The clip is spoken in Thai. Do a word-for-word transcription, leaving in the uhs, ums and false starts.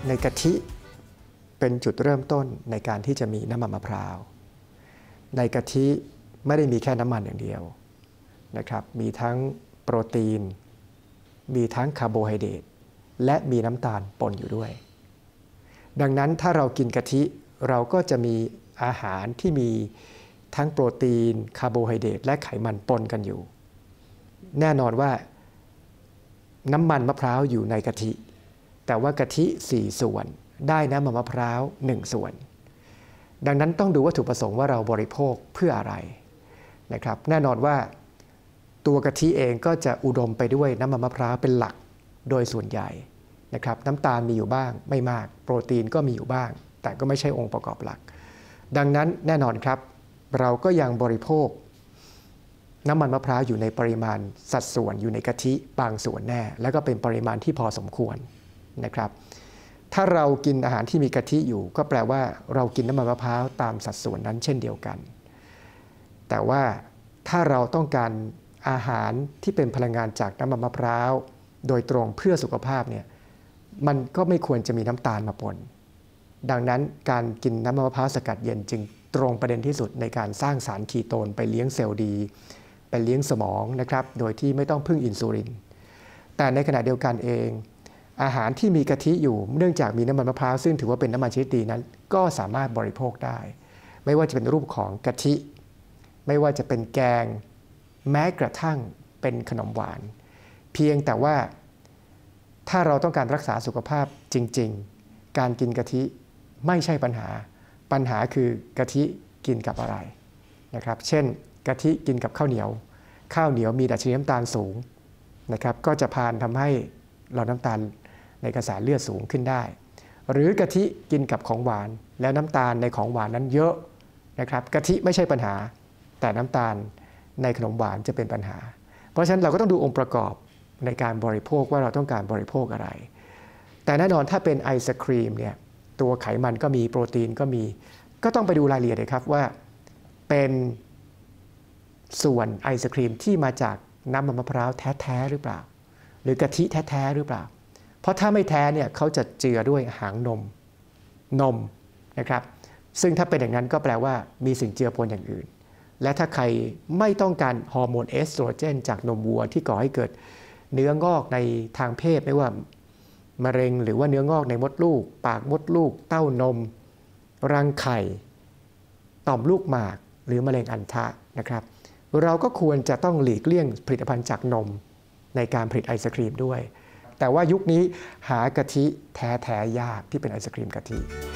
ในกะทิเป็นจุดเริ่มต้นในการที่จะมีน้ำมันมะพร้าวในกะทิไม่ได้มีแค่น้ำมันอย่างเดียวนะครับมีทั้งโปรตีนมีทั้งคาร์โบไฮเดรตและมีน้ำตาลปนอยู่ด้วยดังนั้นถ้าเรากินกะทิเราก็จะมีอาหารที่มีทั้งโปรตีนคาร์โบไฮเดรตและไขมันปนกันอยู่แน่นอนว่าน้ำมันมะพร้าวอยู่ในกะทิแต่ว่ากะทิสี่ส่วนได้น้ำมันมะพร้าวหนึ่งส่วนดังนั้นต้องดูวัตถุประสงค์ว่าเราบริโภคเพื่ออะไรนะครับแน่นอนว่าตัวกะทิเองก็จะอุดมไปด้วยน้ำมันมะพร้าวเป็นหลักโดยส่วนใหญ่นะครับน้ำตาลมีอยู่บ้างไม่มากโปรตีนก็มีอยู่บ้างแต่ก็ไม่ใช่องค์ประกอบหลักดังนั้นแน่นอนครับเราก็ยังบริโภคน้ำมันมะพร้าวอยู่ในปริมาณสัดส่วนอยู่ในกะทิบางส่วนแน่แล้วก็เป็นปริมาณที่พอสมควรนะครับถ้าเรากินอาหารที่มีกะทิอยู่ก็แปลว่าเรากินน้ำมันมะพร้าวตามสัดส่วนนั้นเช่นเดียวกันแต่ว่าถ้าเราต้องการอาหารที่เป็นพลังงานจากน้ำมันมะพร้าวโดยตรงเพื่อสุขภาพเนี่ยมันก็ไม่ควรจะมีน้ำตาลมาปนดังนั้นการกินน้ำมันมะพร้าวสกัดเย็นจึงตรงประเด็นที่สุดในการสร้างสารคีโตนไปเลี้ยงเซลล์ดีไปเลี้ยงสมองนะครับโดยที่ไม่ต้องพึ่งอินซูลินแต่ในขณะเดียวกันเองอาหารที่มีกะทิอยู่เนื่องจากมีน้ำมันมะพร้าวซึ่งถือว่าเป็นน้ำมันชนิดดีนั้นก็สามารถบริโภคได้ไม่ว่าจะเป็นรูปของกะทิไม่ว่าจะเป็นแกงแม้กระทั่งเป็นขนมหวานเพียงแต่ว่าถ้าเราต้องการรักษาสุขภาพจริงๆการกินกะทิไม่ใช่ปัญหาปัญหาคือกะทิกินกับอะไรนะครับเช่นกะทิกินกับข้าวเหนียวข้าวเหนียวมีดัชนีน้ำตาลสูงนะครับก็จะพานทำให้หลอดน้ำตาลในกระแสเลือดสูงขึ้นได้หรือกะทิกินกับของหวานแล้วน้ำตาลในของหวานนั้นเยอะนะครับกะทิไม่ใช่ปัญหาแต่น้ำตาลในขนมหวานจะเป็นปัญหาเพราะฉะนั้นเราก็ต้องดูองค์ประกอบในการบริโภคว่าเราต้องการบริโภคอะไรแต่แน่นอนถ้าเป็นไอศครีมเนี่ยตัวไขมันก็มีโปรตีนก็มีก็ต้องไปดูรายละเอียดเลยครับว่าเป็นส่วนไอศครีมที่มาจากน้ำมันมะพร้าวแท้ๆหรือเปล่าหรือกะทิแท้ๆหรือเปล่าเพราะถ้าไม่แท้เนี่ยเขาจะเจือด้วยหางนมนมนะครับซึ่งถ้าเป็นอย่างนั้นก็แปลว่ามีสิ่งเจือปนอย่างอื่นและถ้าใครไม่ต้องการฮอร์โมนเอสโตรเจนจากนมวัวที่ก่อให้เกิดเนื้องอกในทางเพศไม่ว่ามะเร็งหรือว่าเนื้องอกในมดลูกปากมดลูกเต้านมรังไข่ต่อมลูกหมากหรือมะเร็งอัณฑะนะครับเราก็ควรจะต้องหลีกเลี่ยงผลิตภัณฑ์จากนมในการผลิตไอศครีมด้วยแต่ว่ายุคนี้หากะทิแท้ๆยากที่เป็นไอศครีมกะทิ